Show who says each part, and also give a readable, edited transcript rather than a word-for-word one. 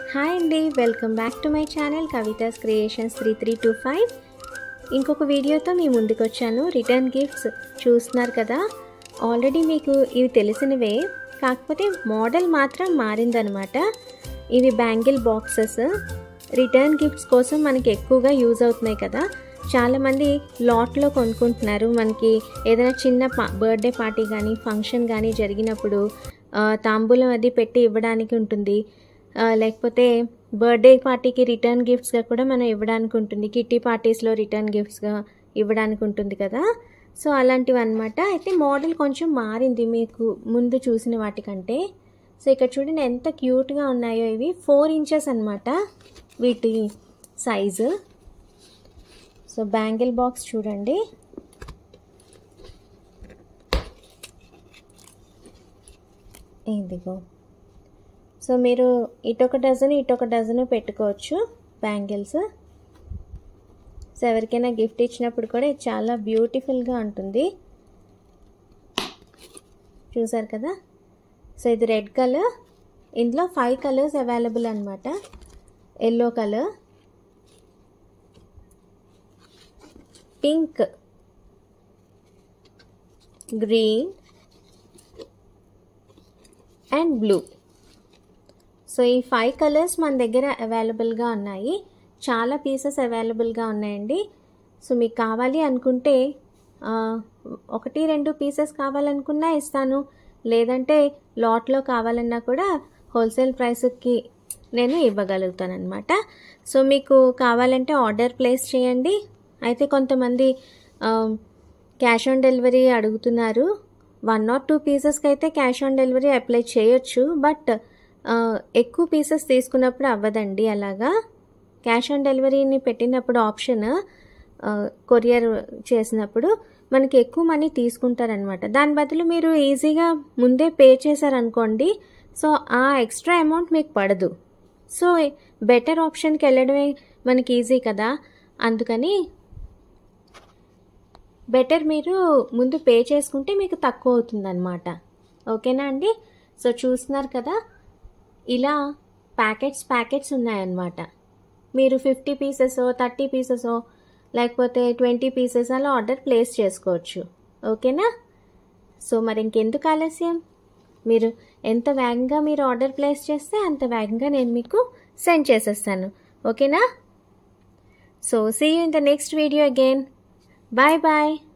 Speaker 1: Hi అండి, welcome back to my channel KavithasCreations 3325. ఇంకొక వీడియోతో మీ ముందుకు వచ్చాను. రిటర్న్ గిఫ్ట్స్ చూస్తున్నారు కదా, ఆల్రెడీ మీకు ఇవి తెలిసినవే, కాకపోతే మోడల్ మాత్రం మారిందనమాట. ఇవి బ్యాంగిల్ బాక్సెస్ రిటర్న్ గిఫ్ట్స్ కోసం మనకి ఎక్కువగా యూజ్ అవుతున్నాయి కదా. చాలామంది లాట్లో కొనుక్కుంటున్నారు. మనకి ఏదైనా చిన్న బర్త్డే పార్టీ కానీ ఫంక్షన్ కానీ జరిగినప్పుడు తాంబూలం అది పెట్టి ఇవ్వడానికి ఉంటుంది, లేకపోతే బర్త్డే పార్టీకి రిటర్న్ గిఫ్ట్స్గా కూడా మనం ఇవ్వడానికి ఉంటుంది, కిట్టి పార్టీస్లో రిటర్న్ గిఫ్ట్స్గా ఇవ్వడానికి ఉంటుంది కదా. సో అలాంటివి అన్నమాట. అయితే మోడల్ కొంచెం మారింది మీకు ముందు చూసిన వాటికంటే. సో ఇక్కడ చూడండి ఎంత క్యూట్గా ఉన్నాయో. ఇవి 4 ఇంచెస్ అన్నమాట వీటి సైజు. సో బ్యాంగిల్ బాక్స్ చూడండి, ఇదిగో. సో మీరు ఇటొక డజను పెట్టుకోవచ్చు బ్యాంగిల్స్. సో ఎవరికైనా గిఫ్ట్ ఇచ్చినప్పుడు కూడా ఇది చాలా బ్యూటిఫుల్గా ఉంటుంది. చూసారు కదా. సో ఇది రెడ్ కలర్, ఇందులో 5 కలర్స్ అవైలబుల్ అనమాట. Yellow colour, pink, green and blue. So ఈ 5 కలర్స్ మన దగ్గర అవైలబుల్గా ఉన్నాయి. చాలా పీసెస్ అవైలబుల్గా ఉన్నాయండి. సో మీకు కావాలి అనుకుంటే 1-2 పీసెస్ కావాలనుకున్నా ఇస్తాను, లేదంటే లాట్లో కావాలన్నా కూడా హోల్సేల్ ప్రైస్కి నేను ఇవ్వగలుగుతాను అనమాట. సో మీకు కావాలంటే ఆర్డర్ ప్లేస్ చేయండి. అయితే కొంతమంది క్యాష్ ఆన్ డెలివరీ అడుగుతున్నారు. 1 or 2 పీసెస్కి అయితే క్యాష్ ఆన్ డెలివరీ అప్లై చేయొచ్చు, బట్ ఎక్కువ పీసెస్ తీసుకున్నప్పుడు అవ్వదండి. అలాగా క్యాష్ ఆన్ డెలివరీని పెట్టినప్పుడు ఆప్షన్ కొరియర్ చేసినప్పుడు మనకి ఎక్కువ మనీ తీసుకుంటారనమాట. దాని బదులు మీరు ఈజీగా ముందే పే చేశారనుకోండి, సో ఆ ఎక్స్ట్రా అమౌంట్ మీకు పడదు. సో బెటర్ ఆప్షన్కి వెళ్ళడమే మనకి ఈజీ కదా. అందుకని బెటర్ మీరు ముందు పే చేసుకుంటే మీకు తక్కువ అవుతుందన్నమాట. ఓకేనా అండి. సో చూస్తున్నారు కదా, ఇలా ప్యాకెట్స్ ఉన్నాయన్నమాట. మీరు 50 పీసెస్ 30 పీసెస్ లేకపోతే 20 పీసెస్ అలా ఆర్డర్ ప్లేస్ చేసుకోవచ్చు. ఓకేనా. సో మరి ఇంకెందుకు ఆలస్యం, మీరు ఎంత వేగంగా మీరు ఆర్డర్ ప్లేస్ చేస్తే అంత వేగంగా నేను మీకు సెండ్ చేసేస్తాను. ఓకేనా. So see you in the next video again. Bye bye.